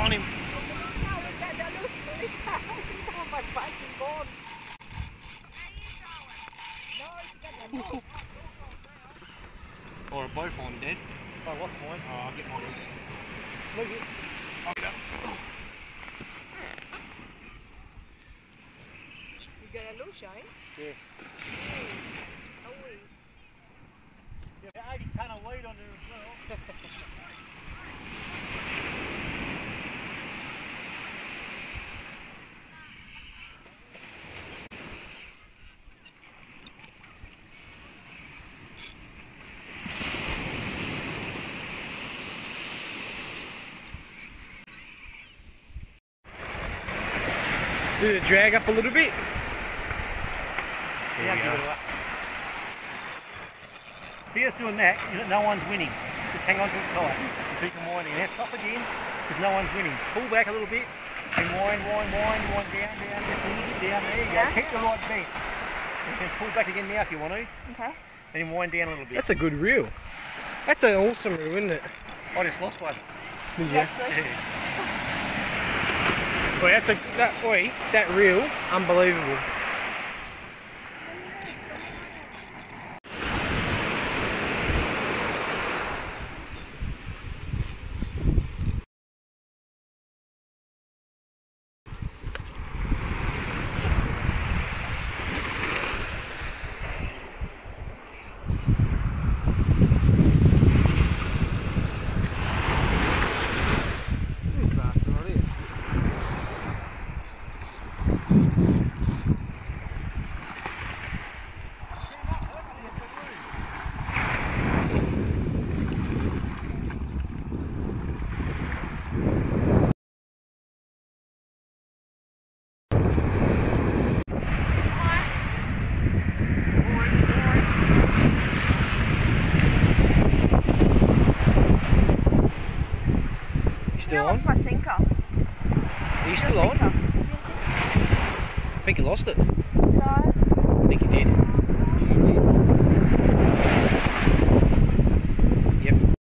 on him. Or are both on dead? Oh, what's mine? Oh, I'll get mine. Leave it. I'll get up. You got a loose, eh? Yeah. A weed. Yeah, 80 tonne of weed on there as well. Did it drag up a little bit? Yeah, give it up. See us doing that, no one's winning. Just hang on to it tight and keep them winding. Now stop again, because no one's winning. Pull back a little bit and wind down, just a little bit down. There you go. Keep the right bent. You can pull back again now if you want to. Okay. And then wind down a little bit. That's a good reel. That's an awesome reel, isn't it? I just lost one. Did you? Yeah. Boy, that reel, unbelievable. I lost my sinker. Are you still on? I think you lost it. Did I? I think you did.